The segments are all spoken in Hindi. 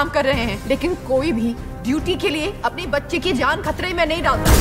काम कर रहे हैं, लेकिन कोई भी ड्यूटी के लिए अपनी बच्चे की जान खतरे में नहीं डालता।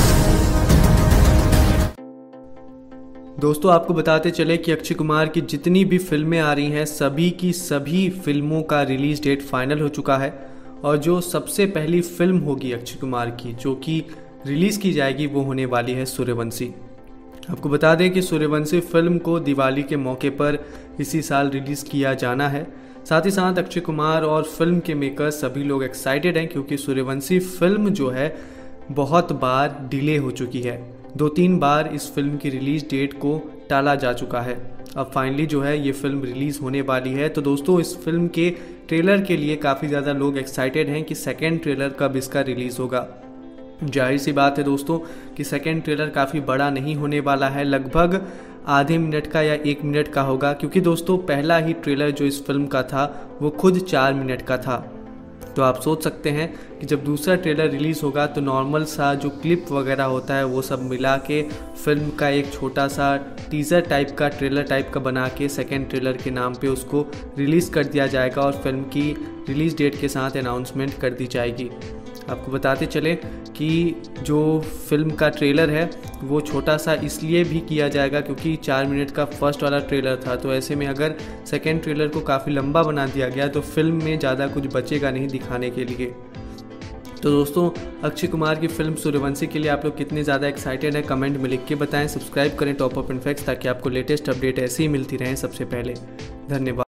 दोस्तों आपको बताते चले कि अक्षय कुमार की जितनी भी फिल्में आ रही हैं सभी की सभी फिल्मों का रिलीज डेट फाइनल हो चुका है और जो सबसे पहली फिल्म होगी अक्षय कुमार की जो कि रिलीज़ की जाएगी वो होने वाली है सूर्यवंशी। आपको बता दें कि सूर्यवंशी फिल्म को दिवाली के मौके पर इसी साल रिलीज़ किया जाना है। साथ ही साथ अक्षय कुमार और फिल्म के मेकर्स सभी लोग एक्साइटेड हैं क्योंकि सूर्यवंशी फिल्म जो है बहुत बार डिले हो चुकी है। 2-3 बार इस फिल्म की रिलीज डेट को टाला जा चुका है। अब फाइनली जो है ये फिल्म रिलीज़ होने वाली है। तो दोस्तों इस फिल्म के ट्रेलर के लिए काफ़ी ज़्यादा लोग एक्साइटेड हैं कि सेकेंड ट्रेलर कब इसका रिलीज़ होगा। जाहिर सी बात है दोस्तों कि सेकेंड ट्रेलर काफ़ी बड़ा नहीं होने वाला है, लगभग आधे मिनट का या 1 मिनट का होगा क्योंकि दोस्तों पहला ही ट्रेलर जो इस फिल्म का था वो खुद 4 मिनट का था। तो आप सोच सकते हैं कि जब दूसरा ट्रेलर रिलीज़ होगा तो नॉर्मल सा जो क्लिप वगैरह होता है वो सब मिला के फिल्म का एक छोटा सा टीज़र टाइप का ट्रेलर टाइप का बना के सेकेंड ट्रेलर के नाम पे उसको रिलीज़ कर दिया जाएगा और फिल्म की रिलीज़ डेट के साथ अनाउंसमेंट कर दी जाएगी। आपको बताते चले कि जो फिल्म का ट्रेलर है वो छोटा सा इसलिए भी किया जाएगा क्योंकि 4 मिनट का फर्स्ट वाला ट्रेलर था। तो ऐसे में अगर सेकेंड ट्रेलर को काफ़ी लंबा बना दिया गया तो फिल्म में ज़्यादा कुछ बचेगा नहीं दिखाने के लिए। तो दोस्तों अक्षय कुमार की फिल्म सूर्यवंशी के लिए आप लोग कितने ज़्यादा एक्साइटेड हैं कमेंट में लिख के बताएं। सब्सक्राइब करें टॉप अप इनफैक्ट्स ताकि आपको लेटेस्ट अपडेट ऐसे ही मिलती रहें सबसे पहले। धन्यवाद।